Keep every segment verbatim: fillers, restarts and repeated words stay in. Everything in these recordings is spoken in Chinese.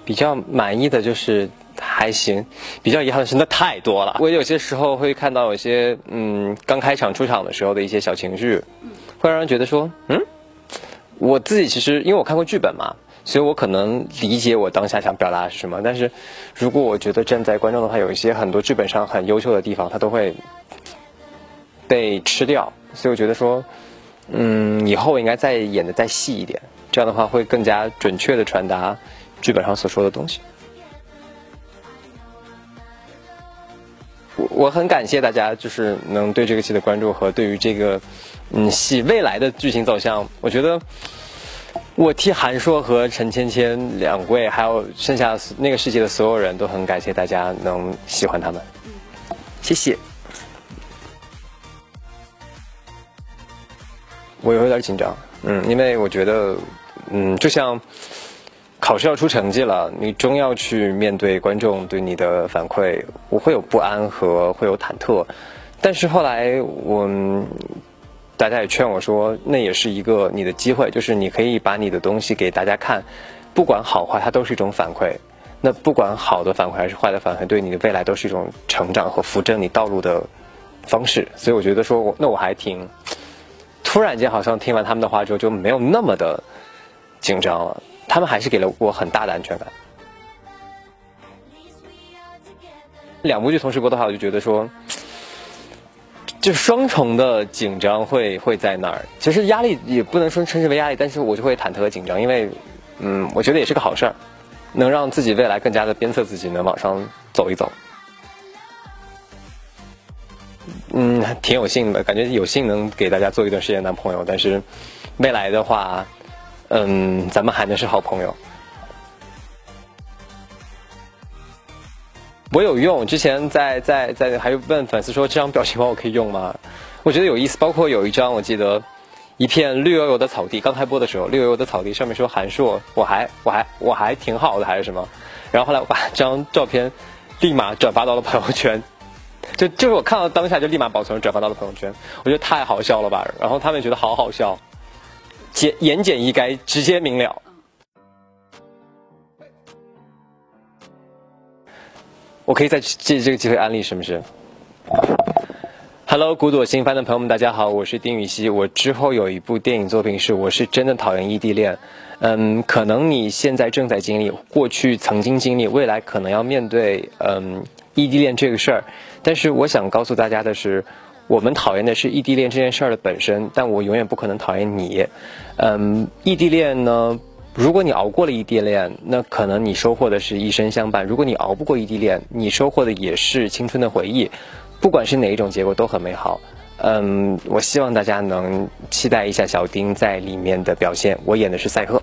比较满意的就是还行，比较遗憾的是那太多了。我有些时候会看到有些嗯刚开场出场的时候的一些小情绪，会让人觉得说嗯，我自己其实因为我看过剧本嘛，所以我可能理解我当下想表达的是什么。但是如果我觉得站在观众的话，有一些很多剧本上很优秀的地方，它都会被吃掉。所以我觉得说，嗯，以后应该再演的再细一点，这样的话会更加准确的传达剧本上所说的东西。我我很感谢大家，就是能对这个戏的关注和对于这个嗯戏未来的剧情走向，我觉得我替韩硕和陈芊芊两位，还有剩下那个世界的所有人都很感谢大家能喜欢他们，谢谢。我有点紧张，嗯，因为我觉得，嗯，就像考试要出成绩了，你终要去面对观众对你的反馈，我会有不安和会有忐忑，但是后来我大家也劝我说，那也是一个你的机会，就是你可以把你的东西给大家看，不管好坏，它都是一种反馈。那不管好的反馈还是坏的反馈，对你的未来都是一种成长和扶正你道路的方式。所以我觉得说，那我还挺。突然间好像听完他们的话之后就没有那么的紧张了，他们还是给了我很大的安全感。两部剧同时播的话，我就觉得说，就双重的紧张会会在那儿。其实压力也不能说称之为压力，但是我就会忐忑和紧张，因为嗯，我觉得也是个好事儿，能让自己未来更加的鞭策自己，能往上走一走。嗯，挺有幸的，感觉有幸能给大家做一段时间男朋友，但是未来的话，嗯，咱们还能是好朋友。我有用，之前在在在还问粉丝说这张表情包我可以用吗？我觉得有意思，包括有一张我记得一片绿油油的草地，刚开播的时候，绿油油的草地上面说韩硕，我还我还我还挺好的还是什么，然后后来我把这张照片立马转发到了朋友圈。就就是我看到当下就立马保存转发到了朋友圈，我觉得太好笑了吧，然后他们觉得好好笑，简言简意赅，直接明了。我可以再借这个机会安利是不是 ？Hello， 古朵新番的朋友们，大家好，我是丁禹兮。我之后有一部电影作品是《我是真的讨厌异地恋》。嗯，可能你现在正在经历，过去曾经经历，未来可能要面对嗯异地恋这个事儿。但是我想告诉大家的是，我们讨厌的是异地恋这件事儿的本身，但我永远不可能讨厌你。嗯，异地恋呢，如果你熬过了异地恋，那可能你收获的是一生相伴；如果你熬不过异地恋，你收获的也是青春的回忆。不管是哪一种结果都很美好。嗯，我希望大家能期待一下小丁在里面的表现，我演的是赛赫。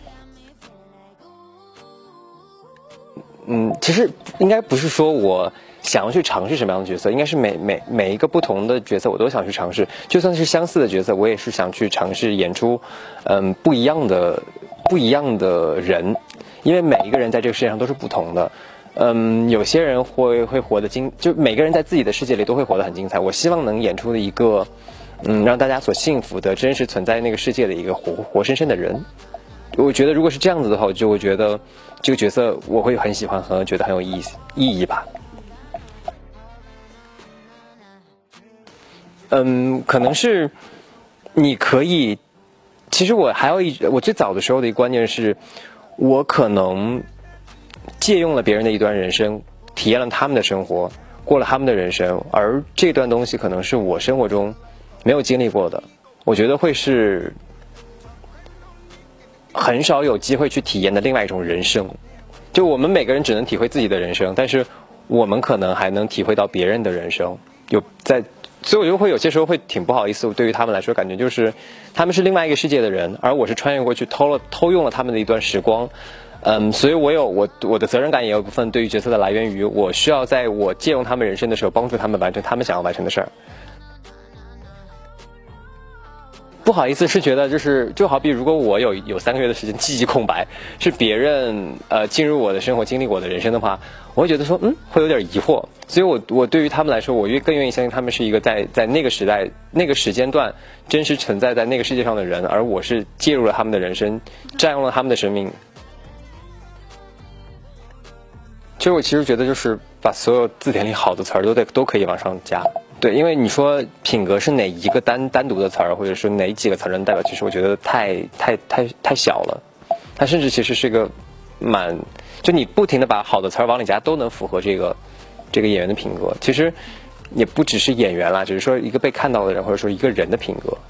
嗯，其实应该不是说我想要去尝试什么样的角色，应该是每每每一个不同的角色我都想去尝试，就算是相似的角色，我也是想去尝试演出嗯不一样的不一样的人，因为每一个人在这个世界上都是不同的。嗯，有些人会会活得精，就每个人在自己的世界里都会活得很精彩。我希望能演出的一个，嗯，让大家所幸福的、真实存在那个世界的一个活活生生的人。我觉得如果是这样子的话，我就会觉得这个角色我会很喜欢，和觉得很有意义意义吧。嗯，可能是你可以，其实我还有一，我最早的时候的一个观念是，我可能借用了别人的一段人生，体验了他们的生活，过了他们的人生，而这段东西可能是我生活中没有经历过的，我觉得会是很少有机会去体验的另外一种人生。就我们每个人只能体会自己的人生，但是我们可能还能体会到别人的人生。有在，所以我就会有些时候会挺不好意思，对于他们来说，感觉就是他们是另外一个世界的人，而我是穿越过去偷了偷用了他们的一段时光。嗯，所以我有我我的责任感也有一部分对于角色的来源于我需要在我借用他们人生的时候帮助他们完成他们想要完成的事儿。不好意思是觉得就是就好比如果我有有三个月的时间记忆空白，是别人呃进入我的生活经历我的人生的话，我会觉得说嗯会有点疑惑。所以我我对于他们来说，我越更愿意相信他们是一个在在那个时代那个时间段真实存在在那个世界上的人，而我是介入了他们的人生，占用了他们的生命。 其实我其实觉得就是把所有字典里好的词儿都得都可以往上加。对，因为你说品格是哪一个单单独的词儿，或者说哪几个词儿能代表，其实我觉得太太太太小了。它甚至其实是个蛮，就你不停的把好的词儿往里加，都能符合这个这个演员的品格。其实也不只是演员啦，只是说一个被看到的人，或者说一个人的品格。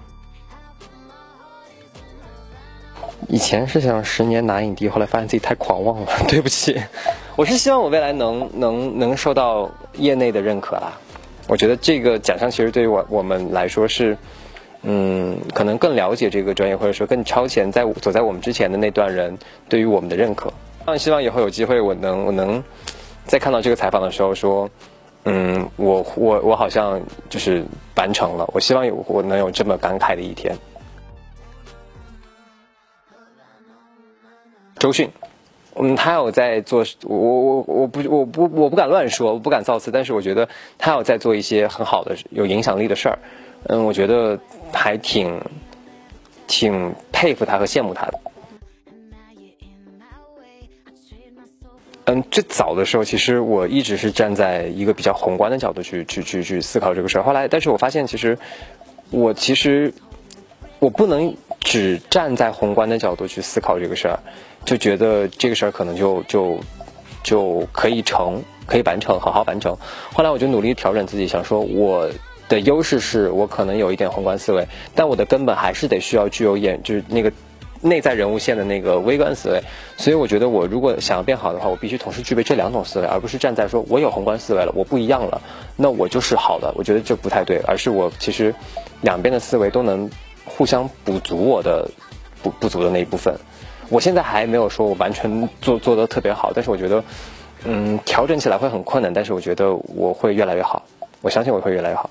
以前是想十年拿影帝，后来发现自己太狂妄了，对不起。我是希望我未来能能能受到业内的认可啦。我觉得这个奖项其实对于我我们来说是，嗯，可能更了解这个专业，或者说更超前在走在我们之前的那段人对于我们的认可。希望以后有机会，我能我能在看到这个采访的时候说，嗯，我我我好像就是完成了。我希望有我能有这么感慨的一天。周迅。嗯，他有在做，我我我不我不我不敢乱说，我不敢造次，但是我觉得他有在做一些很好的有影响力的事儿。嗯，我觉得还挺挺佩服他和羡慕他的。嗯，最早的时候，其实我一直是站在一个比较宏观的角度去去去去思考这个事儿。后来，但是我发现，其实我其实我不能只站在宏观的角度去思考这个事儿。就觉得这个事儿可能就就就可以成，可以完成，好好完成。后来我就努力调整自己，想说我的优势是我可能有一点宏观思维，但我的根本还是得需要具有演，就是那个内在人物线的那个微观思维。所以我觉得我如果想要变好的话，我必须同时具备这两种思维，而不是站在说我有宏观思维了，我不一样了，那我就是好的。我觉得这不太对，而是我其实两边的思维都能互相补足我的不不足的那一部分。我现在还没有说我完全做做得特别好，但是我觉得，嗯，调整起来会很困难，但是我觉得我会越来越好，我相信我会越来越好。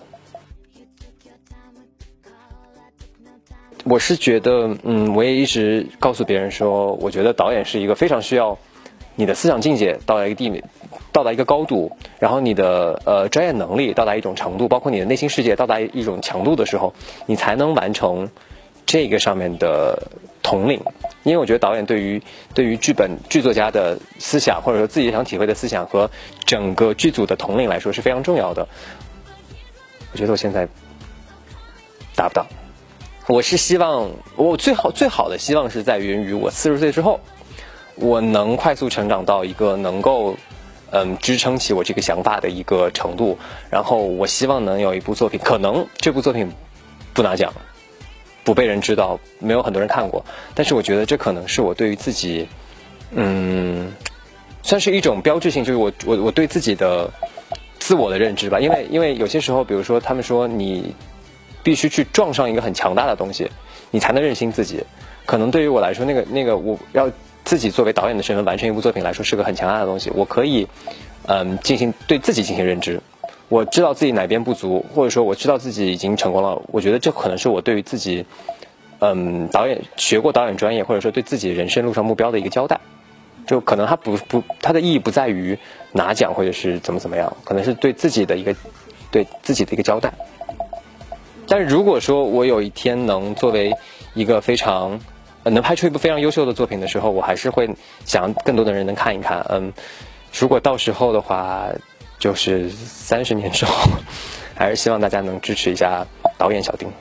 我是觉得，嗯，我也一直告诉别人说，我觉得导演是一个非常需要你的思想境界到达一个地面，到达一个高度，然后你的呃专业能力到达一种程度，包括你的内心世界到达一种强度的时候，你才能完成这个上面的统领。因为我觉得导演对于对于剧本剧作家的思想，或者说自己想体会的思想和整个剧组的统领来说是非常重要的。我觉得我现在达不到。我是希望我最好最好的希望是在于于我四十岁之后，我能快速成长到一个能够嗯支撑起我这个想法的一个程度。然后我希望能有一部作品，可能这部作品不拿奖，不被人知道，没有很多人看过，但是我觉得这可能是我对于自己，嗯，算是一种标志性，就是我我我对自己的自我的认知吧。因为因为有些时候，比如说他们说你必须去撞上一个很强大的东西，你才能认清自己。可能对于我来说，那个那个我要自己作为导演的身份完成一部作品来说，是个很强大的东西。我可以嗯进行对自己进行认知。我知道自己哪边不足，或者说我知道自己已经成功了，我觉得这可能是我对于自己，嗯，导演学过导演专业，或者说对自己人生路上目标的一个交代。就可能它不不，它的意义不在于拿奖或者是怎么怎么样，可能是对自己的一个对自己的一个交代。但是如果说我有一天能作为一个非常、呃、能拍出一部非常优秀的作品的时候，我还是会想更多的人能看一看。嗯，如果到时候的话。就是三十年之后，还是希望大家能支持一下导演小丁。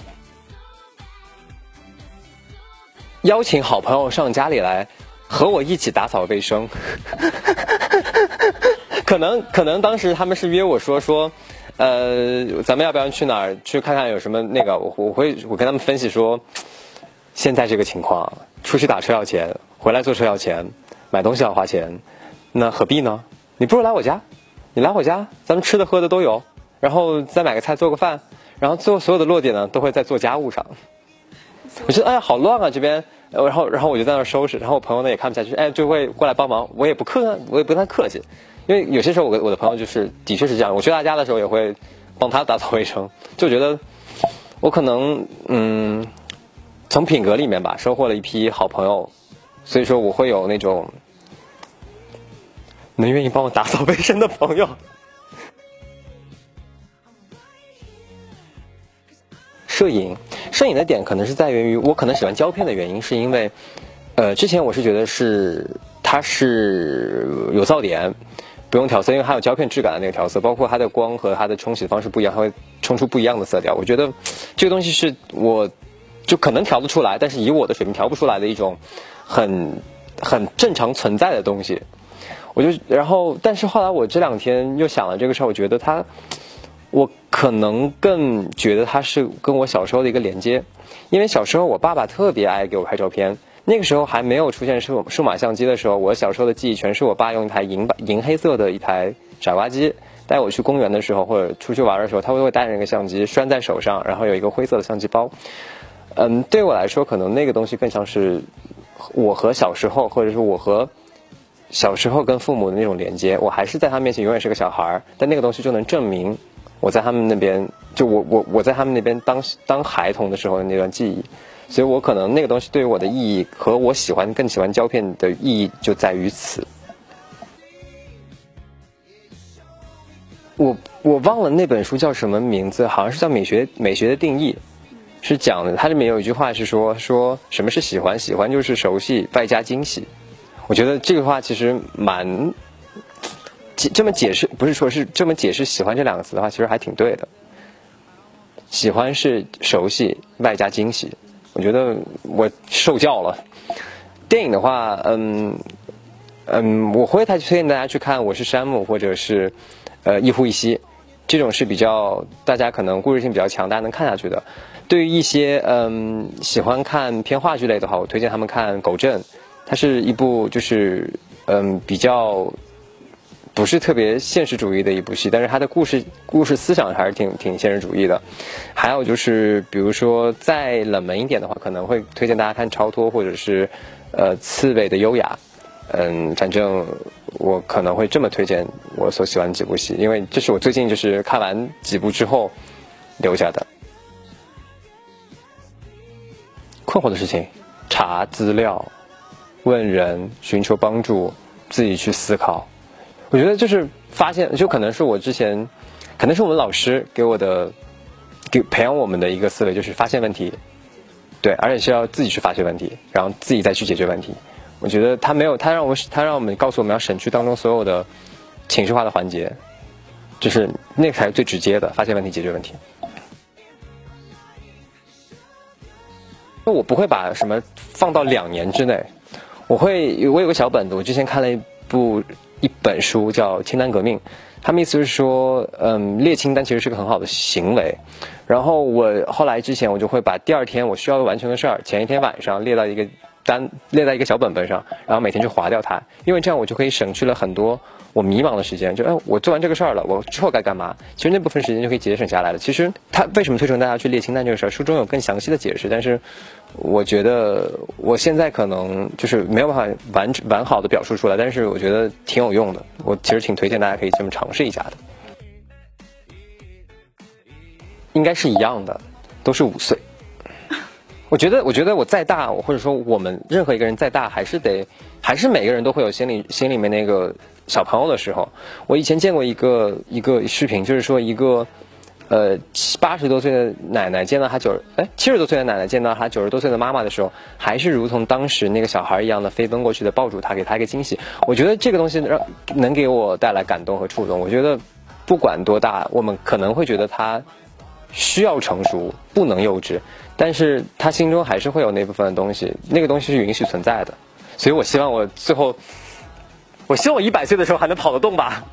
邀请好朋友上家里来，和我一起打扫卫生。可能可能当时他们是约我说说，呃，咱们要不要去哪儿去看看有什么那个？我我会我跟他们分析说，现在这个情况，出去打车要钱，回来坐车要钱，买东西要花钱，那何必呢？你不如来我家。你来我家，咱们吃的喝的都有，然后再买个菜做个饭，然后最后所有的落点呢都会在做家务上。我觉得哎好乱啊这边，然后然后我就在那儿收拾，然后我朋友呢也看不下去，哎就会过来帮忙，我也不客，我也不太客气，因为有些时候我我的朋友就是的确是这样，我去他家的时候也会帮他打扫卫生，就觉得我可能嗯从品格里面吧收获了一批好朋友，所以说我会有那种。能愿意帮我打扫卫生的朋友。摄影，摄影的点可能是在源于我可能喜欢胶片的原因，是因为，呃，之前我是觉得是它是有噪点， 不用调色，因为它有胶片质感的那个调色，包括它的光和它的冲洗方式不一样，它会冲出不一样的色调。我觉得这个东西是我就可能调得出来，但是以我的水平调不出来的一种很很正常存在的东西。我就然后，但是后来我这两天又想了这个事儿，我觉得它，我可能更觉得它是跟我小时候的一个连接，因为小时候我爸爸特别爱给我拍照片。那个时候还没有出现数数码相机的时候，我小时候的记忆全是我爸用一台银银黑色的一台傻瓜机带我去公园的时候或者出去玩的时候，他会带着那个相机拴在手上，然后有一个灰色的相机包。嗯，对我来说，可能那个东西更像是我和小时候，或者是我和小时候跟父母的那种连接。我还是在他面前永远是个小孩，但那个东西就能证明我在他们那边，就我我我在他们那边当当孩童的时候的那段记忆。所以我可能那个东西对于我的意义和我喜欢更喜欢胶片的意义就在于此。我我忘了那本书叫什么名字，好像是叫美学美学的定义，是讲的，它里面有一句话是说说什么是喜欢，喜欢就是熟悉外加惊喜。我觉得这个话其实蛮这么解释，不是说是这么解释喜欢这两个词的话，其实还挺对的。喜欢是熟悉外加惊喜。我觉得我受教了。电影的话，嗯嗯，我会推荐大家去看《我是山姆》或者是呃《一呼一吸》，这种是比较大家可能故事性比较强，大家能看下去的。对于一些嗯喜欢看偏话剧类的话，我推荐他们看《狗镇》，它是一部就是嗯比较不是特别现实主义的一部戏，但是它的故事故事思想还是挺挺现实主义的。还有就是，比如说再冷门一点的话，可能会推荐大家看《超脱》或者是呃《刺猬的优雅》。嗯，反正我可能会这么推荐我所喜欢的几部戏，因为这是我最近就是看完几部之后留下的。困惑的事情，查资料、问人、寻求帮助、自己去思考。我觉得就是发现，就可能是我之前，可能是我们老师给我的，给培养我们的一个思维，就是发现问题，对，而且是要自己去发现问题，然后自己再去解决问题。我觉得他没有，他让我们，他让我们告诉我们要省去当中所有的情绪化的环节，就是那个才是最直接的发现问题、解决问题。我不会把什么放到两年之内，我会，我有个小本子，我之前看了一部。一本书叫《清单革命》，他们意思是说，嗯，列清单其实是个很好的行为。然后我后来之前我就会把第二天我需要完成的事儿，前一天晚上列到一个单，列在一个小本本上，然后每天去划掉它，因为这样我就可以省去了很多我迷茫的时间。就哎，我做完这个事儿了，我之后该干嘛？其实那部分时间就可以节省下来了。其实他为什么推崇大家去列清单这个事儿，书中有更详细的解释，但是我觉得我现在可能就是没有办法完完好的表述出来，但是我觉得挺有用的。我其实挺推荐大家可以这么尝试一下的。应该是一样的，都是五岁。我觉得，我觉得我再大，或者说我们任何一个人再大，还是得，还是每个人都会有心里心里面那个小朋友的时候。我以前见过一个一个视频，就是说一个呃八十多岁的奶奶见到她九哎七十多岁的奶奶见到她九十多岁的妈妈的时候，还是如同当时那个小孩一样的飞奔过去的抱住她，给她一个惊喜。我觉得这个东西让能给我带来感动和触动。我觉得不管多大，我们可能会觉得他需要成熟，不能幼稚，但是他心中还是会有那部分的东西，那个东西是允许存在的。所以我希望我最后，我希望我一百岁的时候还能跑得动吧。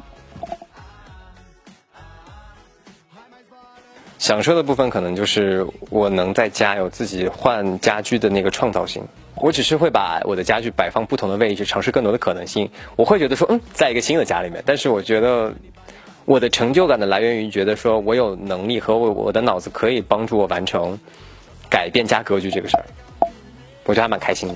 享受的部分可能就是我能在家有自己换家居的那个创造性。我只是会把我的家具摆放不同的位置，尝试更多的可能性。我会觉得说，嗯，在一个新的家里面，但是我觉得我的成就感的来源于觉得说我有能力和我我的脑子可以帮助我完成改变家格局这个事儿，我觉得还蛮开心的。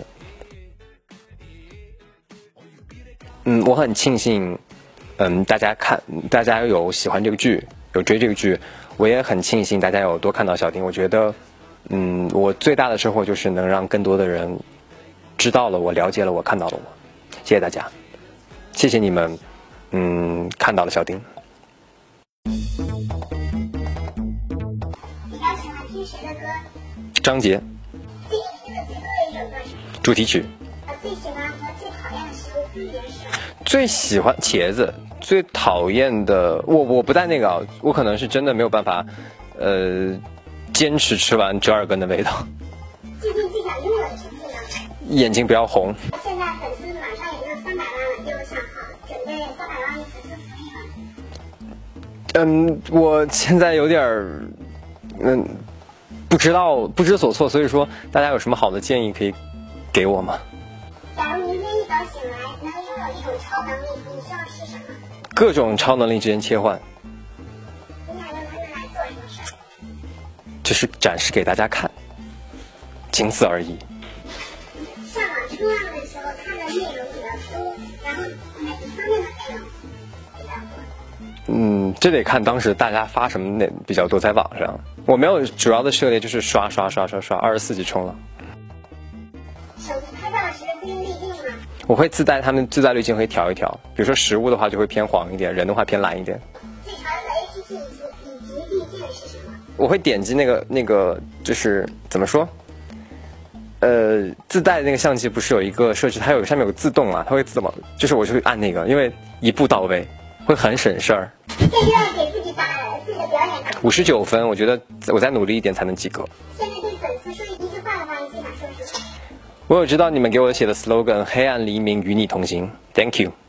嗯，我很庆幸，嗯，大家看，大家有喜欢这个剧，有追这个剧，我也很庆幸大家有多看到小丁。我觉得，嗯，我最大的收获就是能让更多的人知道了我，了解了我，看到了我。谢谢大家，谢谢你们，嗯，看到了小丁。 比较喜欢听谁的歌？ 张杰。 最近听的最多的一首歌是？ 主题曲。 我最喜欢和最讨厌的食物分别是？ 最喜欢茄子，最讨厌的我我不带那个啊，我可能是真的没有办法，呃，坚持吃完折耳根的味道。 最近最想拥有的成绩呢？ 眼睛不要红。 现在粉丝马上也就三百万了，又想好准备三百万的粉丝福利了。 嗯，我现在有点儿，嗯，不知道不知所措，所以说大家有什么好的建议可以给我吗？ 假如明天一早醒来能拥有一种超能力，你希望是什么？ 各种超能力之间切换， 你想用它用来做什么事儿？ 就是展示给大家看，仅此而已。 上网冲浪的时候看的内容比较多，然后哪一方面的内容比较多？ 嗯，这得看当时大家发什么内比较多，在网上。我没有主要的涉猎，就是刷刷刷刷刷，二十四级冲浪。 手机拍照时会用滤镜吗？ 我会自带他们自带滤镜会调一调，比如说食物的话就会偏黄一点，人的话偏蓝一点。 最常用的 A P P 以及以及滤镜是什么？ 我会点击那个那个就是怎么说？呃，自带的那个相机不是有一个设置，它有上面有个自动嘛，它会自动，就是我就会按那个，因为一步到位，会很省事儿。 现在给自己打自己的表演五十九分，我觉得我再努力一点才能及格。 现在对粉丝说一句话的话，你最想说什么？ 我有知道你们给我写的 slogan， 黑暗黎明与你同行 ，Thank you。